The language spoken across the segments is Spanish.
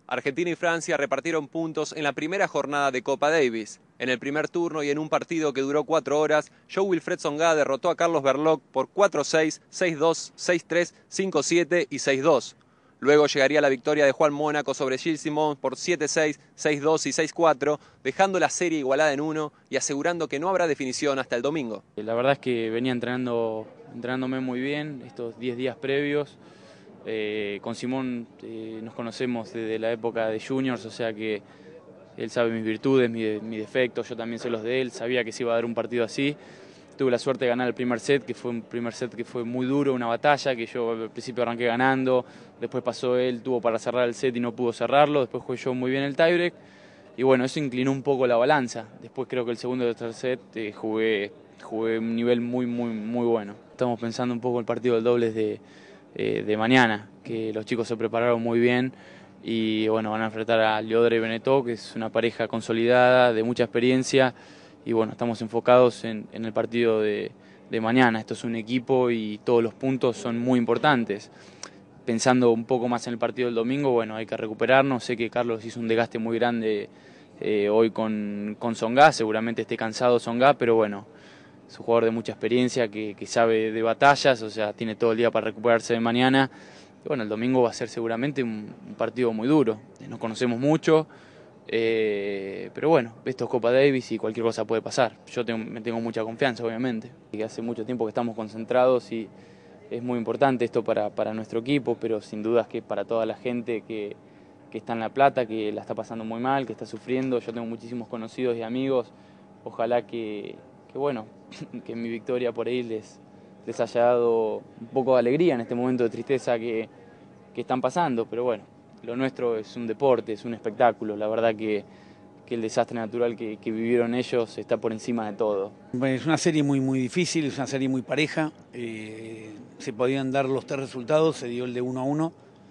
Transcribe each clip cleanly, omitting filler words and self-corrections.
Argentina y Francia repartieron puntos en la primera jornada de Copa Davis. En el primer turno y en un partido que duró 4 horas, Jo-Wilfried Tsonga derrotó a Carlos Berlocq por 4-6, 6-2, 6-3, 5-7 y 6-2. Luego llegaría la victoria de Juan Mónaco sobre Gilles Simon por 7-6, 6-2 y 6-4, dejando la serie igualada en 1 y asegurando que no habrá definición hasta el domingo. La verdad es que venía entrenándome muy bien estos 10 días previos. Con Simón nos conocemos desde la época de juniors, o sea que él sabe mis virtudes, mis defectos, yo también sé los de él, sabía que se iba a dar un partido así. Tuve la suerte de ganar el primer set, que fue un primer set que fue muy duro, una batalla, que yo al principio arranqué ganando, después pasó él, tuvo para cerrar el set y no pudo cerrarlo, después jugué yo muy bien el tiebreak, y bueno, eso inclinó un poco la balanza. Después creo que el segundo y el tercer set jugué un nivel muy bueno. Estamos pensando un poco el partido del dobles de mañana, que los chicos se prepararon muy bien y bueno, van a enfrentar a Llodra y Benetó, que es una pareja consolidada, de mucha experiencia, y bueno, estamos enfocados en el partido de mañana. Esto es un equipo y todos los puntos son muy importantes. Pensando un poco más en el partido del domingo, bueno, hay que recuperarnos. Sé que Carlos hizo un desgaste muy grande hoy con Tsonga, seguramente esté cansado Tsonga, pero bueno, es un jugador de mucha experiencia que sabe de batallas, o sea, tiene todo el día para recuperarse de mañana. Y bueno, el domingo va a ser seguramente un partido muy duro. Nos conocemos mucho, pero bueno, esto es Copa Davis y cualquier cosa puede pasar. Yo me tengo mucha confianza, obviamente. Y hace mucho tiempo que estamos concentrados y es muy importante esto para nuestro equipo, pero sin dudas que para toda la gente que está en La Plata, que la está pasando muy mal, que está sufriendo. Yo tengo muchísimos conocidos y amigos. Ojalá que bueno, que mi victoria por ahí les haya dado un poco de alegría en este momento de tristeza que están pasando, pero bueno, lo nuestro es un deporte, es un espectáculo. La verdad que el desastre natural que vivieron ellos está por encima de todo. Es una serie muy difícil, es una serie muy pareja, se podían dar los 3 resultados, se dio el de 1-1.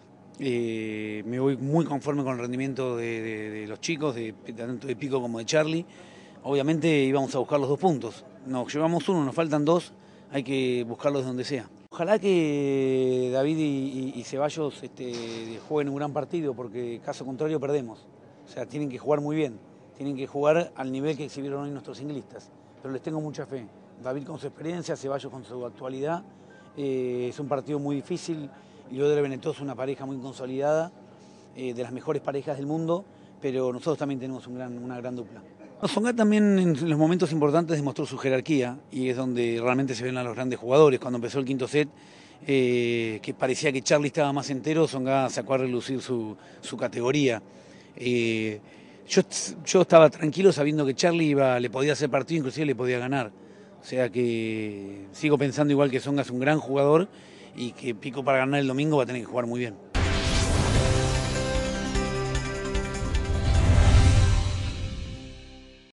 Me voy muy conforme con el rendimiento de los chicos, tanto de Pico como de Charlie. Obviamente íbamos a buscar los 2 puntos, nos llevamos 1, nos faltan 2, hay que buscarlos de donde sea. Ojalá que David y Ceballos jueguen un gran partido, porque caso contrario perdemos. O sea, tienen que jugar muy bien, tienen que jugar al nivel que exhibieron hoy nuestros singlistas. Pero les tengo mucha fe. David con su experiencia, Ceballos con su actualidad. Es un partido muy difícil. Llodra y Benetó es una pareja muy consolidada, de las mejores parejas del mundo, pero nosotros también tenemos una gran dupla. Tsonga también en los momentos importantes demostró su jerarquía y es donde realmente se ven a los grandes jugadores. Cuando empezó el quinto set, que parecía que Charlie estaba más entero, Tsonga sacó a relucir su categoría. Yo estaba tranquilo sabiendo que Charlie le podía hacer partido, inclusive le podía ganar. O sea que sigo pensando igual que Tsonga es un gran jugador y que Pico para ganar el domingo va a tener que jugar muy bien.